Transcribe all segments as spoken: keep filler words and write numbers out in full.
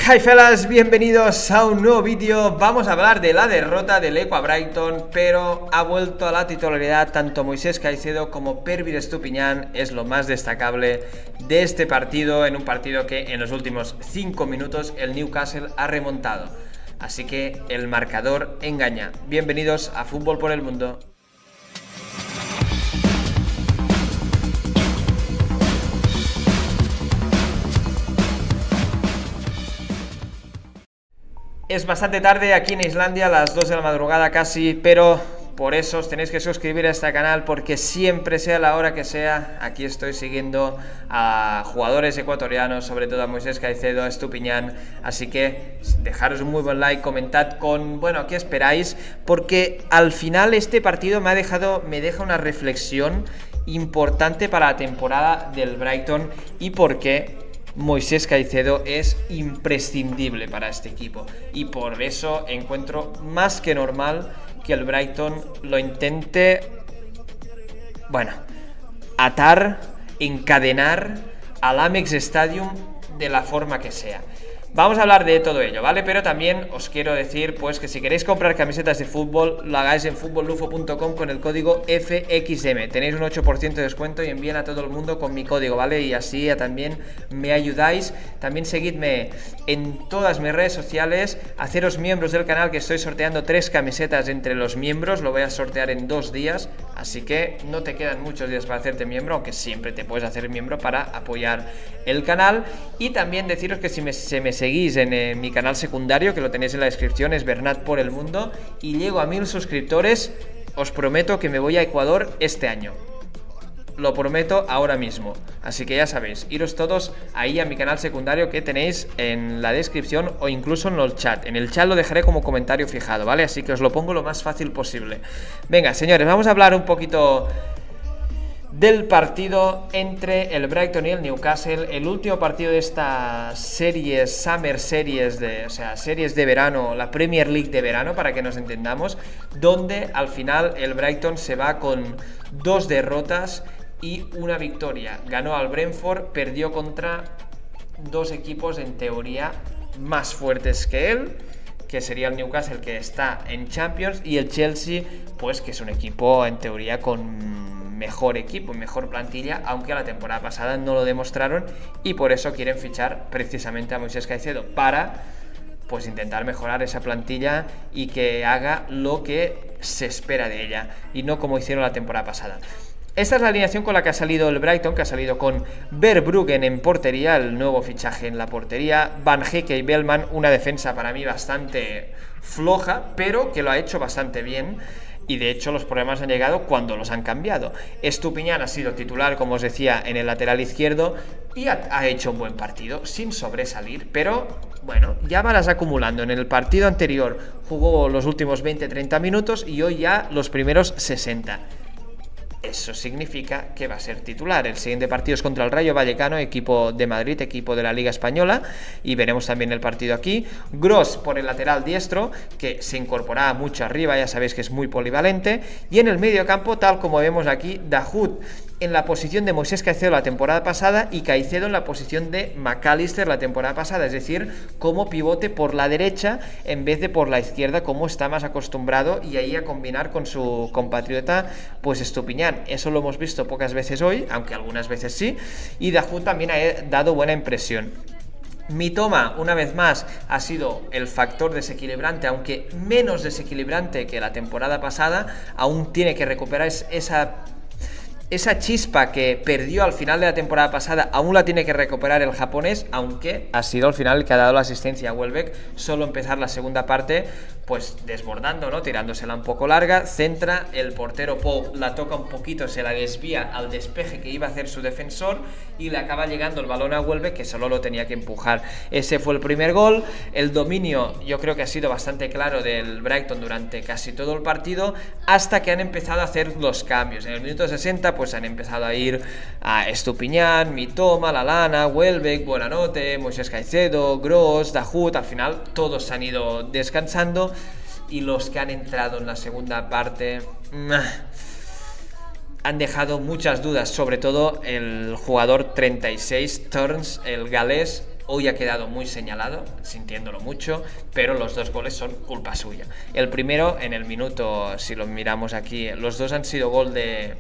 Hi fellas, bienvenidos a un nuevo vídeo. Vamos a hablar de la derrota del Equa Brighton, pero ha vuelto a la titularidad tanto Moisés Caicedo como Pervis Estupiñán. Es lo más destacable de este partido, en un partido que en los últimos cinco minutos el Newcastle ha remontado. Así que el marcador engaña. Bienvenidos a Fútbol por el Mundo. Es bastante tarde aquí en Islandia, a las dos de la madrugada casi, pero por eso os tenéis que suscribir a este canal porque siempre, sea la hora que sea, aquí estoy siguiendo a jugadores ecuatorianos, sobre todo a Moisés Caicedo, a Estupiñán. Así que dejaros un muy buen like, comentad con, bueno, ¿qué esperáis? Porque al final este partido me ha dejado, me deja una reflexión importante para la temporada del Brighton y por qué Moisés Caicedo es imprescindible para este equipo, y por eso encuentro más que normal que el Brighton lo intente, bueno, atar, encadenar al Amex Stadium de la forma que sea. Vamos a hablar de todo ello, ¿vale? Pero también os quiero decir, pues, que si queréis comprar camisetas de fútbol, lo hagáis en fútbol lufo punto com con el código F X M. Tenéis un ocho por ciento de descuento y envíen a todo el mundo con mi código, ¿vale? Y así también me ayudáis. También seguidme en todas mis redes sociales, haceros miembros del canal, que estoy sorteando tres camisetas entre los miembros. Lo voy a sortear en dos días, así que no te quedan muchos días para hacerte miembro, aunque siempre te puedes hacer miembro para apoyar el canal. Y también deciros que si me, se me seguís en eh, mi canal secundario, que lo tenéis en la descripción, es Bernat por el Mundo, y llego a mil suscriptores, os prometo que me voy a Ecuador este año. Lo prometo ahora mismo. Así que ya sabéis, iros todos ahí a mi canal secundario que tenéis en la descripción o incluso en el chat. En el chat lo dejaré como comentario fijado, ¿vale? Así que os lo pongo lo más fácil posible. Venga, señores, vamos a hablar un poquito del partido entre el Brighton y el Newcastle, el último partido de esta series, Summer Series, de, o sea, series de verano, la Premier League de verano, para que nos entendamos, donde al final el Brighton se va con dos derrotas y una victoria. Ganó al Brentford, perdió contra dos equipos en teoría más fuertes que él, que sería el Newcastle, que está en Champions, y el Chelsea, pues que es un equipo en teoría con mejor equipo, mejor plantilla, aunque la temporada pasada no lo demostraron, y por eso quieren fichar precisamente a Moisés Caicedo para, pues, intentar mejorar esa plantilla y que haga lo que se espera de ella y no como hicieron la temporada pasada. Esta es la alineación con la que ha salido el Brighton, que ha salido con Verbruggen en portería, el nuevo fichaje en la portería, Van Hecke y Bellman, una defensa para mí bastante floja, pero que lo ha hecho bastante bien. Y de hecho los problemas han llegado cuando los han cambiado. Estupiñán ha sido titular, como os decía, en el lateral izquierdo y ha, ha hecho un buen partido, sin sobresalir, pero bueno, ya va las acumulando. En el partido anterior jugó los últimos veinte a treinta minutos y hoy ya los primeros sesenta. Eso significa que va a ser titular. El siguiente partido es contra el Rayo Vallecano, equipo de Madrid, equipo de la Liga Española, y veremos también el partido aquí. Gross por el lateral diestro, que se incorpora mucho arriba, ya sabéis que es muy polivalente, y en el medio campo, tal como vemos aquí, Dahoud en la posición de Moisés Caicedo la temporada pasada y Caicedo en la posición de McAllister la temporada pasada, es decir, como pivote por la derecha en vez de por la izquierda, como está más acostumbrado, y ahí a combinar con su compatriota, pues, Estupiñán. Eso lo hemos visto pocas veces hoy, aunque algunas veces sí, y Dahoud también ha dado buena impresión. Mitoma, una vez más, ha sido el factor desequilibrante, aunque menos desequilibrante que la temporada pasada. Aún tiene que recuperar esa Esa chispa que perdió al final de la temporada pasada, aún la tiene que recuperar el japonés, aunque ha sido al final el que ha dado la asistencia a Welbeck. Solo empezar la segunda parte, pues desbordando, ¿no? Tirándosela un poco larga, centra, el portero Pou la toca un poquito, se la desvía al despeje que iba a hacer su defensor y le acaba llegando el balón a Welbeck, que solo lo tenía que empujar. Ese fue el primer gol. El dominio yo creo que ha sido bastante claro del Brighton durante casi todo el partido, hasta que han empezado a hacer los cambios. En el minuto sesenta, pues han empezado a ir a Estupiñán, Mitoma, Lallana, Welbeck, Buonanotte, Moisés Caicedo, Gross, Dahoud. Al final todos se han ido descansando, y los que han entrado en la segunda parte han dejado muchas dudas, sobre todo el jugador treinta y seis, Turns, el galés. Hoy ha quedado muy señalado, sintiéndolo mucho, pero los dos goles son culpa suya. El primero, en el minuto, si lo miramos aquí, los dos han sido gol de...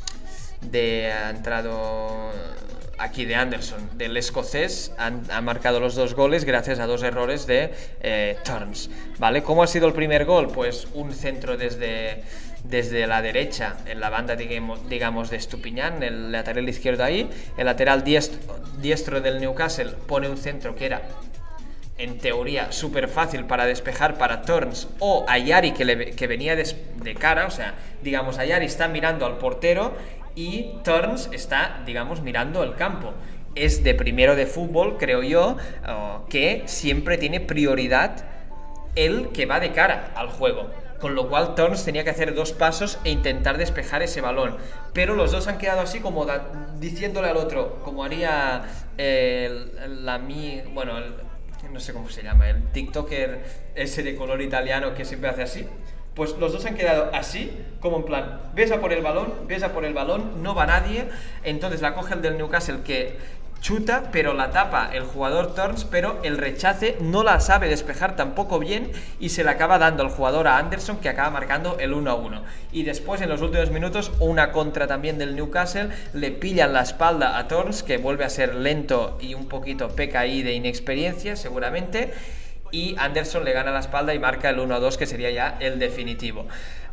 de ha entrado aquí de Anderson, del escocés, han, han marcado los dos goles gracias a dos errores de eh, Turns, ¿vale? ¿Cómo ha sido el primer gol? Pues un centro desde... desde la derecha, en la banda digamos, digamos de Estupiñán, el lateral izquierdo ahí, el lateral diestro, diestro del Newcastle pone un centro que era en teoría súper fácil para despejar para Turns o a Yari que, le, que venía de, de cara, o sea, digamos a Yari está mirando al portero y Turns está, digamos, mirando el campo. Es de primero de fútbol, creo yo, uh, que siempre tiene prioridad el que va de cara al juego. Con lo cual Turns tenía que hacer dos pasos e intentar despejar ese balón. Pero los dos han quedado así como da, diciéndole al otro, como haría el, el, la mi, bueno, el, no sé cómo se llama, el TikToker ese de color italiano que siempre hace así. Pues los dos han quedado así, como en plan, ves a por el balón, ves a por el balón, no va nadie. Entonces la coge el del Newcastle que chuta, pero la tapa el jugador Turns, pero el rechace no la sabe despejar tampoco bien y se la acaba dando el jugador a Anderson, que acaba marcando el uno a uno. Y después en los últimos minutos una contra también del Newcastle, le pillan la espalda a Turns, que vuelve a ser lento y un poquito peca ahí de inexperiencia seguramente, y Anderson le gana la espalda y marca el uno a dos, que sería ya el definitivo.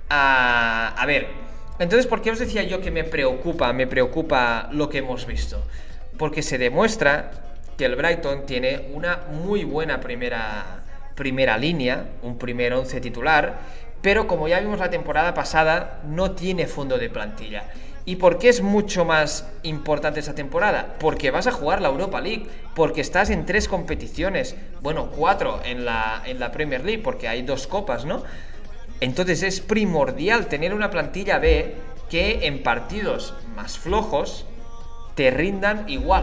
Ah, a ver, entonces, ¿por qué os decía yo que me preocupa, me preocupa lo que hemos visto? Porque se demuestra que el Brighton tiene una muy buena primera, primera línea, un primer once titular, pero como ya vimos la temporada pasada, no tiene fondo de plantilla. ¿Y por qué es mucho más importante esa temporada? Porque vas a jugar la Europa League, porque estás en tres competiciones, bueno, cuatro en la, en la Premier League, porque hay dos copas, ¿no? Entonces es primordial tener una plantilla B que en partidos más flojos te rindan igual.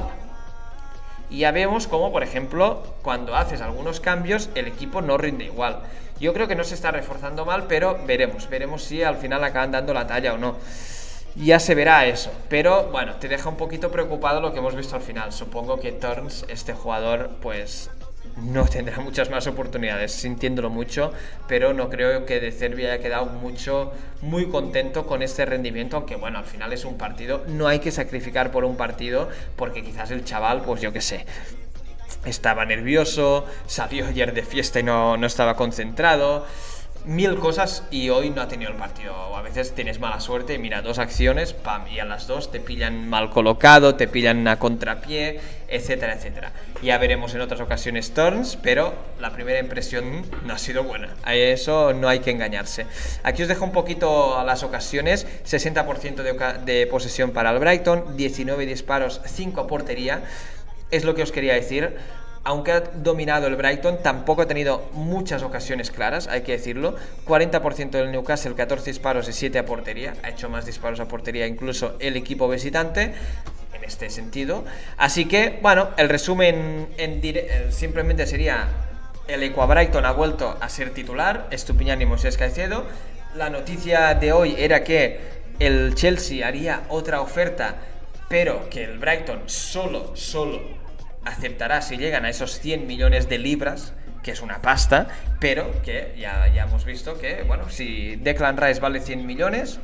Y ya vemos como, por ejemplo, cuando haces algunos cambios, el equipo no rinde igual. Yo creo que no se está reforzando mal, pero veremos, veremos si al final acaban dando la talla o no. Ya se verá eso, pero bueno, te deja un poquito preocupado lo que hemos visto al final. Supongo que Turns, este jugador, pues no tendrá muchas más oportunidades, sintiéndolo mucho, pero no creo que De Zerbi haya quedado mucho, muy contento con este rendimiento, aunque bueno, al final es un partido, no hay que sacrificar por un partido, porque quizás el chaval, pues yo qué sé, estaba nervioso, salió ayer de fiesta y no, no estaba concentrado, mil cosas, y hoy no ha tenido el partido. O a veces tienes mala suerte y mira, dos acciones, pam, y a las dos te pillan mal colocado, te pillan a contrapié, etcétera, etcétera. Ya veremos en otras ocasiones Turns, pero la primera impresión no ha sido buena. A eso no hay que engañarse. Aquí os dejo un poquito a las ocasiones. sesenta por ciento de, de posesión para el Brighton, diecinueve disparos, cinco a portería. Es lo que os quería decir. Aunque ha dominado el Brighton, tampoco ha tenido muchas ocasiones claras, hay que decirlo. cuarenta por ciento del Newcastle, catorce disparos y siete a portería. Ha hecho más disparos a portería incluso el equipo visitante, en este sentido. Así que, bueno, el resumen en dire- simplemente sería: el Equa Brighton ha vuelto a ser titular, Estupiñán y Moisés Caicedo. La noticia de hoy era que el Chelsea haría otra oferta, pero que el Brighton solo, solo... aceptará si llegan a esos cien millones de libras, que es una pasta, pero que ya, ya hemos visto que, bueno, si Declan Rice vale cien millones,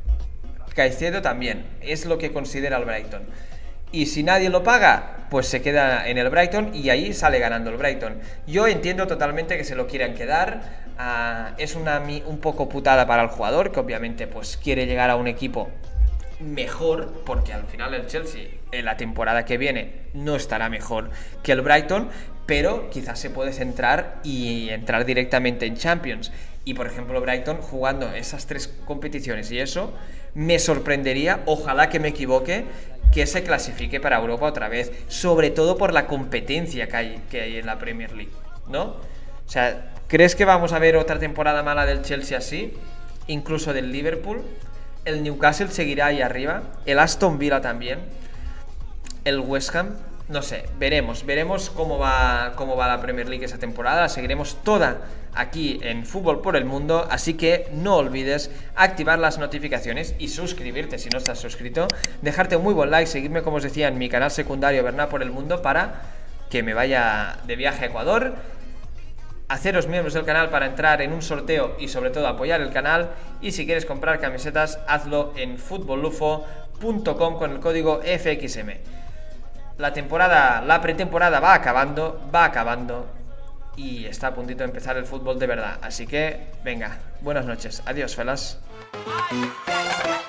Caicedo también, es lo que considera el Brighton. Y si nadie lo paga, pues se queda en el Brighton y ahí sale ganando el Brighton. Yo entiendo totalmente que se lo quieran quedar, uh, es una un poco putada para el jugador, que obviamente pues quiere llegar a un equipo mejor, porque al final el Chelsea en la temporada que viene no estará mejor que el Brighton, pero quizás se puede centrar y entrar directamente en Champions. Y por ejemplo Brighton jugando esas tres competiciones y eso, me sorprendería, ojalá que me equivoque, que se clasifique para Europa otra vez, sobre todo por la competencia que hay, que hay en la Premier League, ¿no? O sea, ¿crees que vamos a ver otra temporada mala del Chelsea así? Incluso del Liverpool. El Newcastle seguirá ahí arriba, el Aston Villa también, el West Ham, no sé, veremos, veremos cómo va, cómo va la Premier League esa temporada, la seguiremos toda aquí en Fútbol por el Mundo, así que no olvides activar las notificaciones y suscribirte si no estás suscrito, dejarte un muy buen like, seguirme como os decía en mi canal secundario Bernat por el Mundo para que me vaya de viaje a Ecuador. Haceros miembros del canal para entrar en un sorteo y sobre todo apoyar el canal. Y si quieres comprar camisetas, hazlo en futbollufo punto com con el código F X M. La temporada, la pretemporada va acabando, va acabando y está a puntito de empezar el fútbol de verdad. Así que, venga, buenas noches. Adiós, felas.